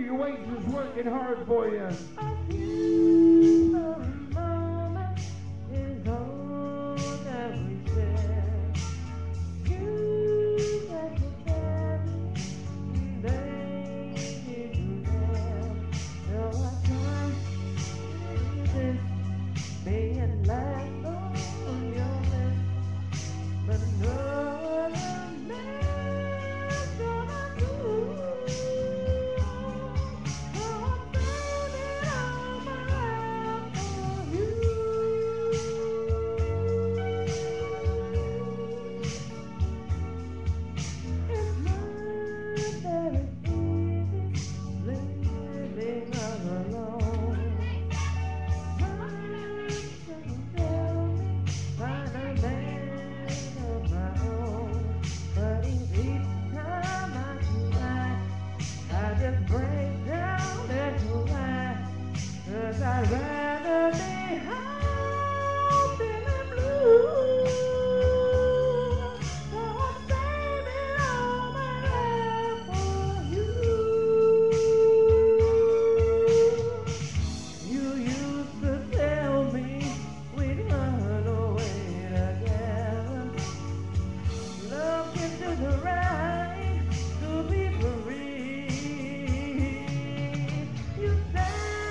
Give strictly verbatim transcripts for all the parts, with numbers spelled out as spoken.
your waitress working hard for you. I'd rather be home feeling blue. So I'm saving all my love for you. You used to tell me we'd run away together. Love can do the right to be free. You said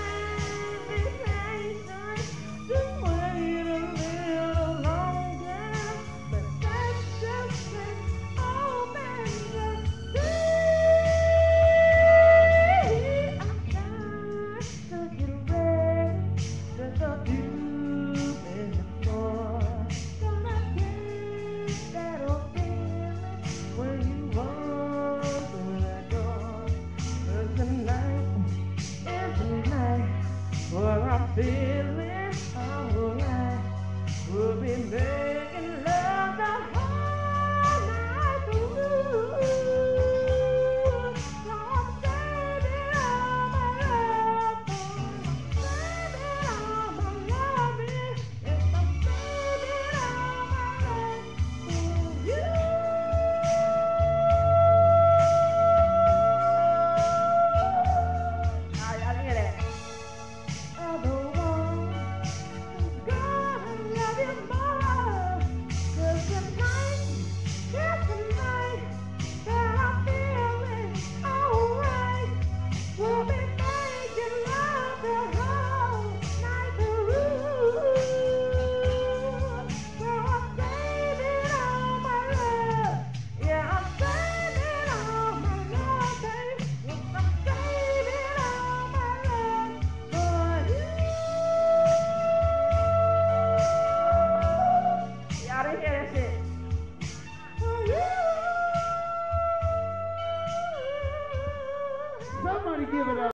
I'm feeling alright. We'll be making love the whole night through. So I'm saving all my love for you. Saving all my loving. Yes, I'm saving all my love for you. Ah, y'all hear that? Somebody give it up.